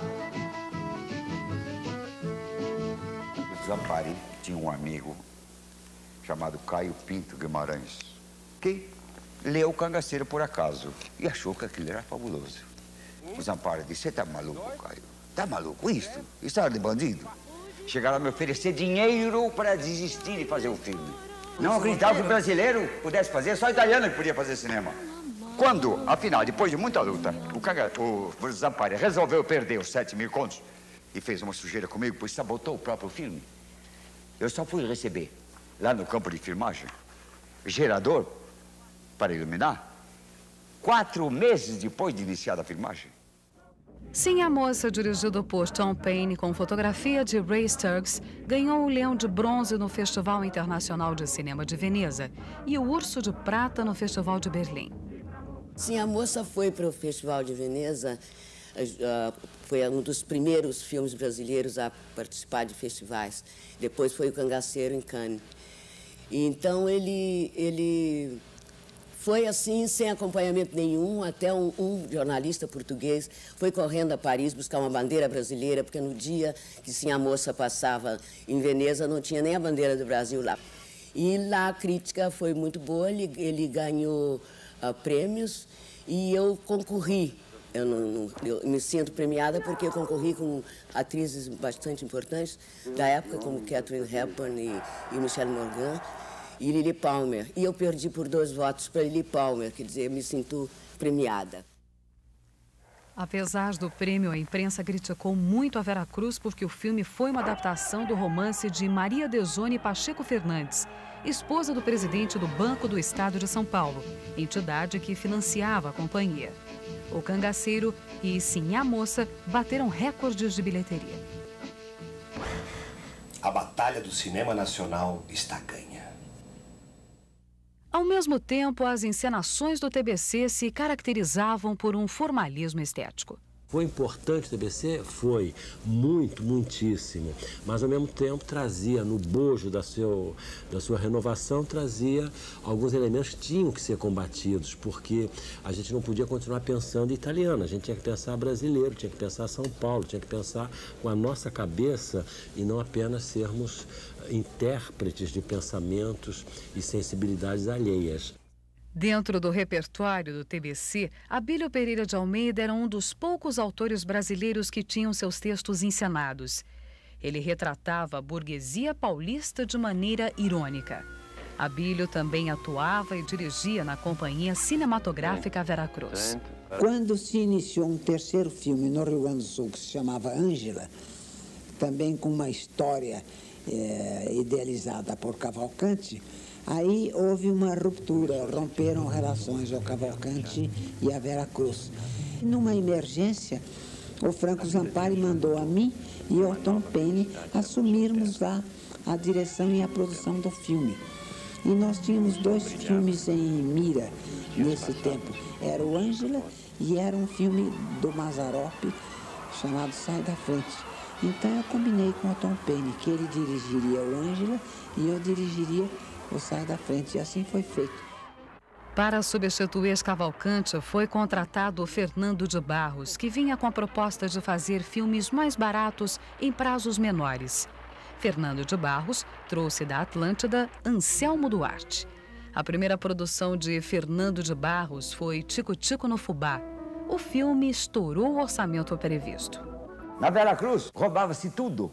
Speaker 14: O Zampari tinha um amigo chamado Caio Pinto Guimarães, que leu o Cangaceiro por acaso e achou que aquilo era fabuloso. O Zampari disse: você tá maluco, Caio? Tá maluco? Isto? História de bandido? Chegaram a me oferecer dinheiro para desistir de fazer o filme. Não acreditava que o brasileiro pudesse fazer, só italiano que podia fazer cinema. Quando, afinal, depois de muita luta, o, Canga, o Zampari resolveu perder os sete mil contos e fez uma sujeira comigo, pois sabotou o próprio filme, eu só fui receber, lá no campo de filmagem, gerador para iluminar, quatro meses depois de iniciada a filmagem.
Speaker 4: Sim, a Moça, dirigido por Tom Paine com fotografia de Ray Sturges, ganhou o Leão de Bronze no Festival Internacional de Cinema de Veneza e o Urso de Prata no Festival de Berlim.
Speaker 15: Sim, a Moça foi para o Festival de Veneza, foi um dos primeiros filmes brasileiros a participar de festivais. Depois foi o Cangaceiro em Cannes. E então ele, ele foi assim, sem acompanhamento nenhum, até um, um jornalista português foi correndo a Paris buscar uma bandeira brasileira, porque no dia que Sim, a Moça passava em Veneza, não tinha nem a bandeira do Brasil lá. E lá a crítica foi muito boa, ele, ele ganhou uh, prêmios e eu concorri. Eu, não, não, eu me sinto premiada porque eu concorri com atrizes bastante importantes da época, como Katharine Hepburn e, e Michelle Morgan e Lily Palmer. E eu perdi por dois votos para Lily Palmer, quer dizer, eu me sinto premiada.
Speaker 4: Apesar do prêmio, a imprensa criticou muito a Vera Cruz porque o filme foi uma adaptação do romance de Maria Dezone Pacheco Fernandes, esposa do presidente do Banco do Estado de São Paulo, entidade que financiava a companhia. O Cangaceiro e Sim, a Moça bateram recordes de bilheteria.
Speaker 16: A batalha do cinema nacional está ganha.
Speaker 4: Ao mesmo tempo, as encenações do T B C se caracterizavam por um formalismo estético.
Speaker 11: Foi importante o T B C? Foi. Muito, muitíssimo. Mas, ao mesmo tempo, trazia no bojo da, seu, da sua renovação, trazia alguns elementos que tinham que ser combatidos, porque a gente não podia continuar pensando em italiano, a gente tinha que pensar brasileiro, tinha que pensar São Paulo, tinha que pensar com a nossa cabeça e não apenas sermos intérpretes de pensamentos e sensibilidades alheias.
Speaker 4: Dentro do repertório do T B C, Abílio Pereira de Almeida era um dos poucos autores brasileiros que tinham seus textos encenados. Ele retratava a burguesia paulista de maneira irônica. Abílio também atuava e dirigia na Companhia Cinematográfica Veracruz.
Speaker 23: Quando se iniciou um terceiro filme no Rio Grande do Sul, que se chamava Ângela, também com uma história é, idealizada por Cavalcanti, aí houve uma ruptura, romperam relações o Cavalcanti e a Veracruz. Numa emergência, o Franco Zampari mandou a mim e ao Tom Penny assumirmos lá a direção e a produção do filme. E nós tínhamos dois filmes em mira nesse tempo. Era o Ângela e era um filme do Mazzaropi chamado Sai da Frente. Então eu combinei com o Tom Penny que ele dirigiria o Ângela e eu dirigiria o Sai da Frente, e assim foi feito.
Speaker 4: Para substituir Cavalcanti, foi contratado Fernando de Barros, que vinha com a proposta de fazer filmes mais baratos em prazos menores. Fernando de Barros trouxe da Atlântida Anselmo Duarte. A primeira produção de Fernando de Barros foi Tico Tico no Fubá. O filme estourou o orçamento previsto.
Speaker 14: Na Veracruz, roubava-se tudo.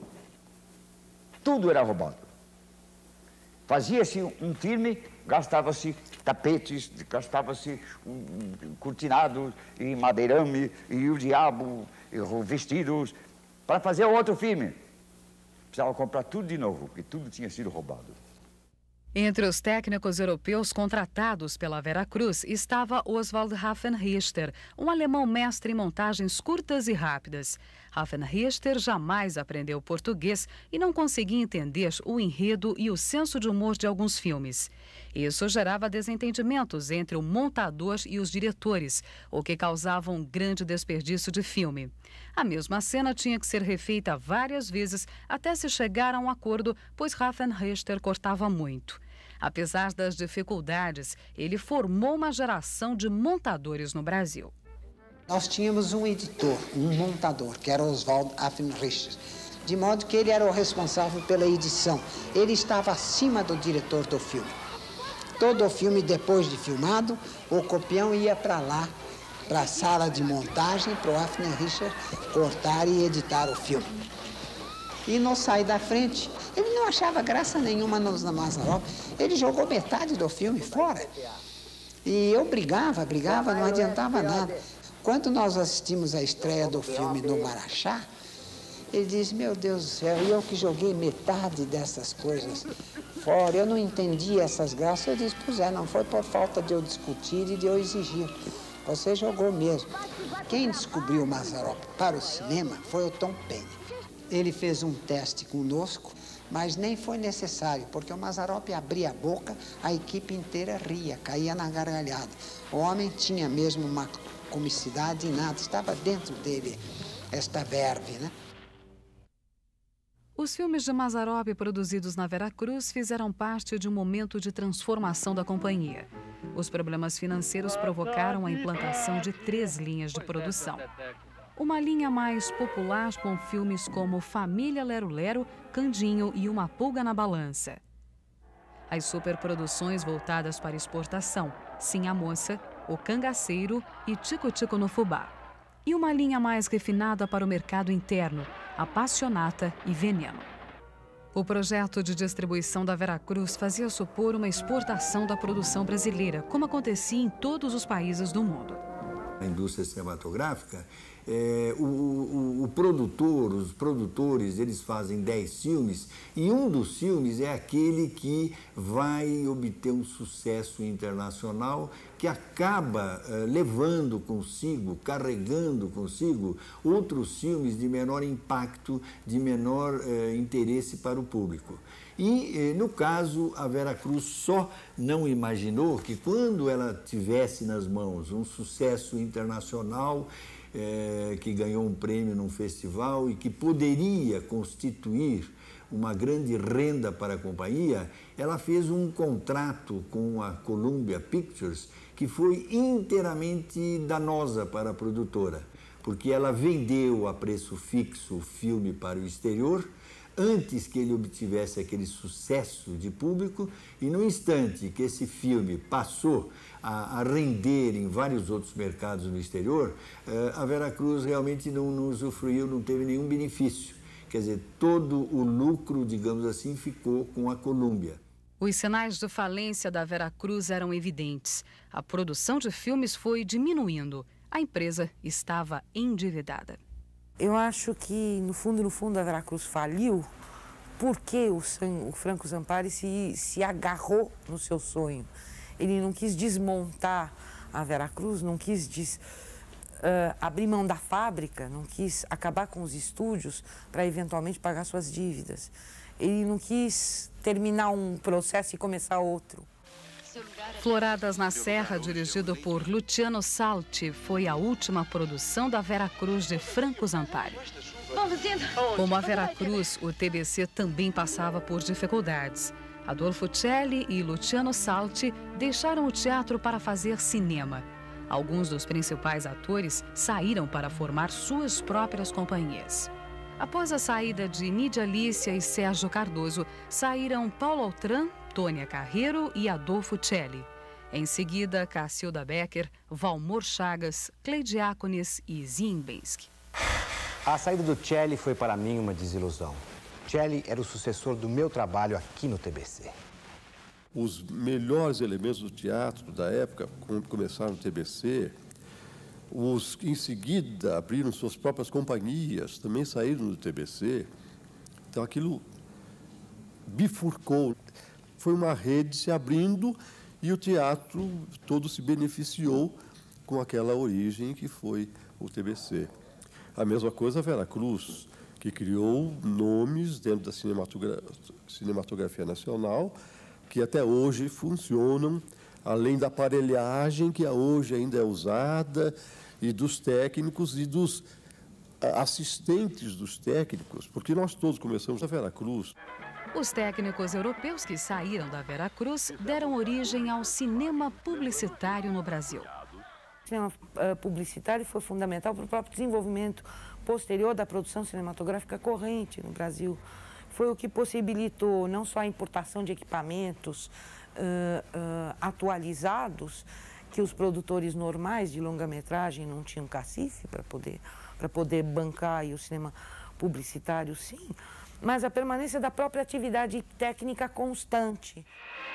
Speaker 14: Tudo era roubado. Fazia-se um filme, gastava-se tapetes, gastava-se um, cortinados e madeirame e o diabo, e vestidos, para fazer outro filme. Precisava comprar tudo de novo, porque tudo tinha sido roubado.
Speaker 4: Entre os técnicos europeus contratados pela Veracruz estava Oswald Raffenrichter, um alemão mestre em montagens curtas e rápidas. Raffenrichter jamais aprendeu português e não conseguia entender o enredo e o senso de humor de alguns filmes. Isso gerava desentendimentos entre o montador e os diretores, o que causava um grande desperdício de filme. A mesma cena tinha que ser refeita várias vezes até se chegar a um acordo, pois Raffenrichter cortava muito. Apesar das dificuldades, ele formou uma geração de montadores no Brasil.
Speaker 23: Nós tínhamos um editor, um montador, que era Oswald Raffenrichter, de modo que ele era o responsável pela edição. Ele estava acima do diretor do filme. Todo o filme, depois de filmado, o copião ia para lá, para a sala de montagem, para o Raffenrichter cortar e editar o filme. E no Sai da Frente, ele não achava graça nenhuma nos Mazzaropi. Ele jogou metade do filme fora. E eu brigava, brigava, não adiantava nada. Quando nós assistimos a estreia do filme no Marachá, ele disse, meu Deus do céu, eu que joguei metade dessas coisas fora, eu não entendi essas graças. Eu disse, pois é, não foi por falta de eu discutir e de eu exigir. Você jogou mesmo. Quem descobriu o Mazzaropi para o cinema foi o Tom Penny. Ele fez um teste conosco, mas nem foi necessário, porque o Mazzaropi abria a boca, a equipe inteira ria, caía na gargalhada. O homem tinha mesmo uma comicidade inata, estava dentro dele esta verve, né?
Speaker 4: Os filmes de Mazzaropi produzidos na Veracruz fizeram parte de um momento de transformação da companhia. Os problemas financeiros provocaram a implantação de três linhas de produção. Uma linha mais popular com filmes como Família Lero Lero, Candinho e Uma Pulga na Balança. As superproduções voltadas para exportação, Sim a Moça, O Cangaceiro e Tico Tico no Fubá. E uma linha mais refinada para o mercado interno, Apassionata e Veneno. O projeto de distribuição da Veracruz fazia supor uma exportação da produção brasileira, como acontecia em todos os países do mundo.
Speaker 10: A indústria cinematográfica, é, o, o, o produtor, os produtores, eles fazem dez filmes e um dos filmes é aquele que vai obter um sucesso internacional que acaba uh, levando consigo, carregando consigo outros filmes de menor impacto, de menor uh, interesse para o público. E, eh, no caso, a Veracruz só não imaginou que quando ela tivesse nas mãos um sucesso internacional, eh, que ganhou um prêmio num festival e que poderia constituir uma grande renda para a companhia, ela fez um contrato com a Columbia Pictures que foi inteiramente danosa para a produtora, porque ela vendeu a preço fixo o filme para o exterior, antes que ele obtivesse aquele sucesso de público, e no instante que esse filme passou a, a render em vários outros mercados no exterior, a Veracruz realmente não, não usufruiu, não teve nenhum benefício. Quer dizer, todo o lucro, digamos assim, ficou com a Colômbia.
Speaker 4: Os sinais de falência da Veracruz eram evidentes. A produção de filmes foi diminuindo. A empresa estava endividada.
Speaker 12: Eu acho que, no fundo, no fundo, a Veracruz faliu porque o, o Franco Zampari se, se agarrou no seu sonho. Ele não quis desmontar a Veracruz, não quis des, uh, abrir mão da fábrica, não quis acabar com os estúdios para, eventualmente, pagar suas dívidas. Ele não quis terminar um processo e começar outro.
Speaker 4: Floradas na Serra, dirigido por Luciano Salti, foi a última produção da Veracruz de Franco Zampari. Como a Veracruz, o T B C também passava por dificuldades. Adolfo Celli e Luciano Salti deixaram o teatro para fazer cinema. Alguns dos principais atores saíram para formar suas próprias companhias. Após a saída de Nídia Lícia e Sérgio Cardoso, saíram Paulo Altran, Tônia Carreiro e Adolfo Celli. Em seguida, Cacilda Becker, Valmor Chagas, Cleidiácones e Ziembinski.
Speaker 2: A saída do Celli foi para mim uma desilusão. Celli era o sucessor do meu trabalho aqui no T B C.
Speaker 13: Os melhores elementos do teatro da época, quando começaram no T B C, os que em seguida abriram suas próprias companhias, também saíram do T B C. Então aquilo bifurcou. Foi uma rede se abrindo e o teatro todo se beneficiou com aquela origem que foi o T B C. A mesma coisa a Veracruz, que criou nomes dentro da cinematogra- cinematografia nacional que até hoje funcionam, além da aparelhagem que hoje ainda é usada, e dos técnicos e dos assistentes dos técnicos, porque nós todos começamos na Veracruz.
Speaker 4: Os técnicos europeus que saíram da Veracruz deram origem ao cinema publicitário no Brasil.
Speaker 12: O cinema uh, publicitário foi fundamental para o próprio desenvolvimento posterior da produção cinematográfica corrente no Brasil. Foi o que possibilitou não só a importação de equipamentos uh, uh, atualizados, que os produtores normais de longa-metragem não tinham cacife para poder, para poder bancar, e o cinema publicitário sim, mas a permanência da própria atividade técnica constante.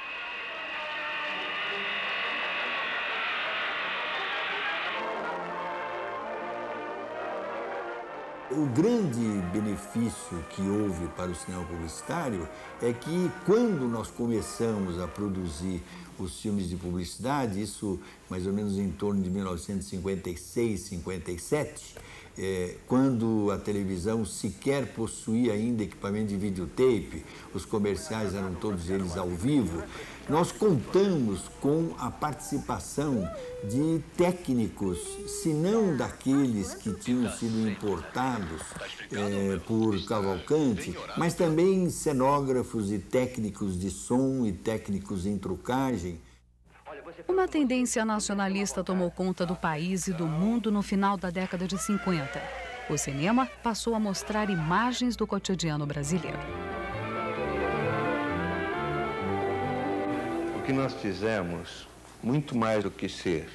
Speaker 10: O grande benefício que houve para o cinema publicitário é que, quando nós começamos a produzir os filmes de publicidade, isso mais ou menos em torno de mil novecentos e cinquenta e seis, cinquenta e sete, é, quando a televisão sequer possuía ainda equipamento de videotape, os comerciais eram todos eles ao vivo, nós contamos com a participação de técnicos, se não daqueles que tinham sido importados é, por Cavalcante, mas também cenógrafos e técnicos de som e técnicos em trucagem.
Speaker 4: Uma tendência nacionalista tomou conta do país e do mundo no final da década de cinquenta. O cinema passou a mostrar imagens do cotidiano brasileiro.
Speaker 1: O que nós fizemos, muito mais do que ser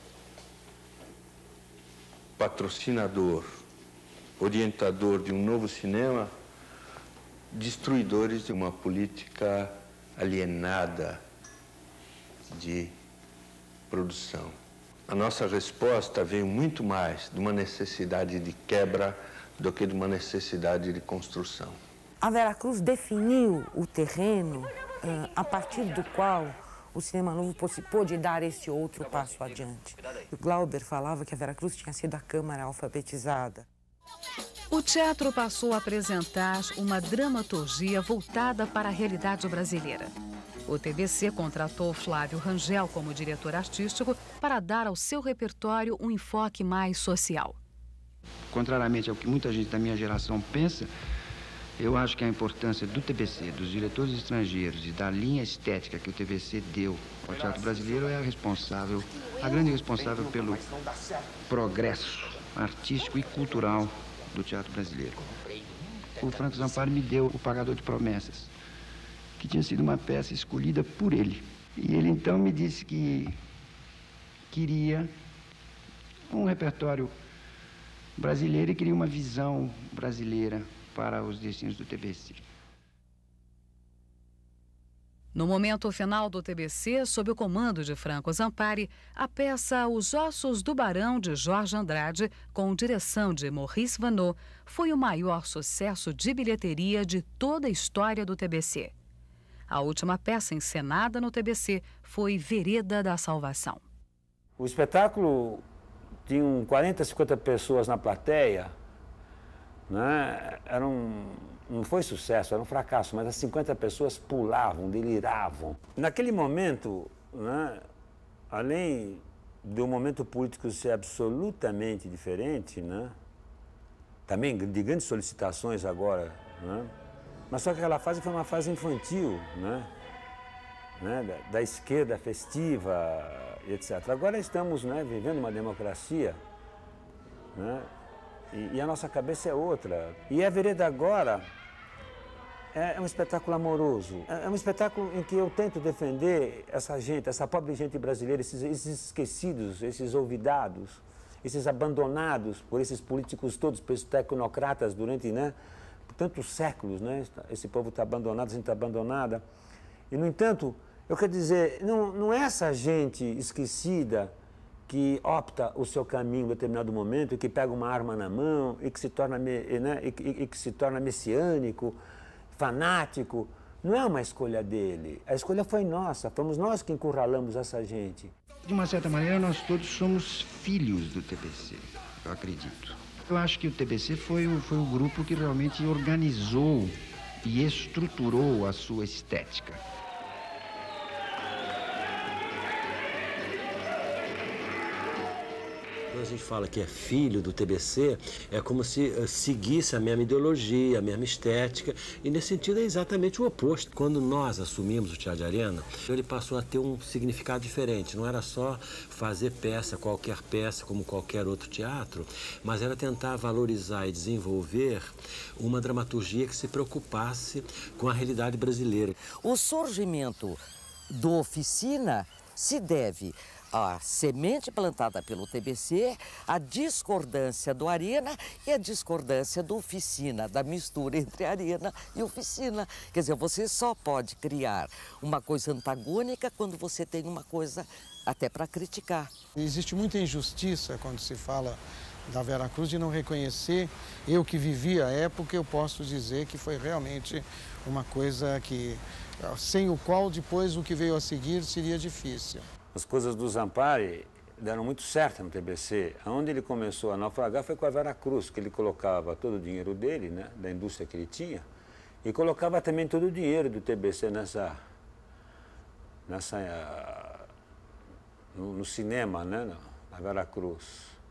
Speaker 1: patrocinador, orientador de um novo cinema, destruidores de uma política alienada de produção. A nossa resposta veio muito mais de uma necessidade de quebra do que de uma necessidade de construção.
Speaker 12: A Veracruz definiu o terreno uh, a partir do qual o cinema novo pôde dar esse outro passo adiante. O Glauber falava que a Veracruz tinha sido a Câmara alfabetizada.
Speaker 4: O teatro passou a apresentar uma dramaturgia voltada para a realidade brasileira. O T B C contratou Flávio Rangel como diretor artístico para dar ao seu repertório um enfoque mais social.
Speaker 21: Contrariamente ao que muita gente da minha geração pensa, eu acho que a importância do T B C, dos diretores estrangeiros e da linha estética que o T B C deu ao teatro brasileiro é a responsável, a grande responsável pelo progresso artístico e cultural do teatro brasileiro. o Franco Zampari me deu O Pagador de Promessas, que tinha sido uma peça escolhida por ele. E ele então me disse que queria um repertório brasileiro e queria uma visão brasileira para os destinos do T B C.
Speaker 4: No momento final do T B C, sob o comando de Franco Zampari, a peça Os Ossos do Barão, de Jorge Andrade, com direção de Maurice Vanneau, foi o maior sucesso de bilheteria de toda a história do T B C. A última peça encenada no T B C foi Vereda da Salvação.
Speaker 17: O espetáculo tinha quarenta, cinquenta pessoas na plateia, né? Era um, não foi sucesso, era um fracasso, mas as cinquenta pessoas pulavam, deliravam. Naquele momento, né, além do momento político ser absolutamente diferente, né, também de grandes solicitações agora, né, mas só que aquela fase foi uma fase infantil, né, né, da, da esquerda festiva, etcétera. Agora estamos, né, vivendo uma democracia, né, e, e a nossa cabeça é outra. E a Vereda agora é um espetáculo amoroso, é um espetáculo em que eu tento defender essa gente, essa pobre gente brasileira, esses, esses esquecidos, esses olvidados, esses abandonados por esses políticos todos, por esses tecnocratas durante, né, tantos séculos, né? Esse povo está abandonado, a gente está abandonada. E, no entanto, eu quero dizer, não, não é essa gente esquecida que opta o seu caminho em determinado momento, e que pega uma arma na mão, e que se torna, né, e, e, e que se torna messiânico, fanático. Não é uma escolha dele. A escolha foi nossa. Fomos nós que encurralamos essa gente.
Speaker 21: De uma certa maneira, nós todos somos filhos do T B C, eu acredito. Eu acho que o T B C foi o, foi o grupo que realmente organizou e estruturou a sua estética.
Speaker 11: Quando a gente fala que é filho do T B C, é como se uh, seguisse a mesma ideologia, a mesma estética, e nesse sentido é exatamente o oposto. Quando nós assumimos o Teatro de Arena, ele passou a ter um significado diferente. Não era só fazer peça, qualquer peça, como qualquer outro teatro, mas era tentar valorizar e desenvolver uma dramaturgia que se preocupasse com a realidade brasileira.
Speaker 9: O surgimento do Oficina se deve a semente plantada pelo T B C, a discordância do Arena e a discordância do Oficina, da mistura entre Arena e Oficina. Quer dizer, você só pode criar uma coisa antagônica quando você tem uma coisa até para criticar.
Speaker 22: Existe muita injustiça quando se fala da Vera Cruz de não reconhecer. Eu que vivi a época, eu posso dizer que foi realmente uma coisa que, sem o qual depois o que veio a seguir seria difícil.
Speaker 17: As coisas do Zampari deram muito certo no T B C. Onde ele começou a naufragar foi com a Vera Cruz, que ele colocava todo o dinheiro dele, né, da indústria que ele tinha, e colocava também todo o dinheiro do T B C nessa, nessa uh, no, no cinema, né, na Vera Cruz.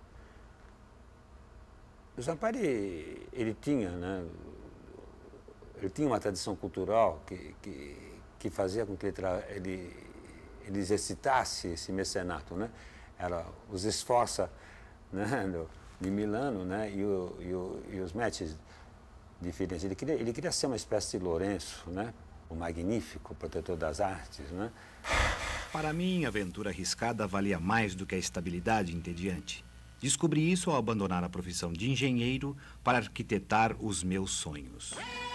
Speaker 17: O Zampari, ele tinha, né, ele tinha uma tradição cultural que, que, que fazia com que ele, ele ele exercitasse esse mecenato, né? Era os Sforza, né, do, de Milano, né, e, o, e, o, e os Médici de Firenze. Ele queria, ele queria ser uma espécie de Lourenço, né? O magnífico protetor das artes, né?
Speaker 8: Para mim, a aventura arriscada valia mais do que a estabilidade entediante. Descobri isso ao abandonar a profissão de engenheiro para arquitetar os meus sonhos.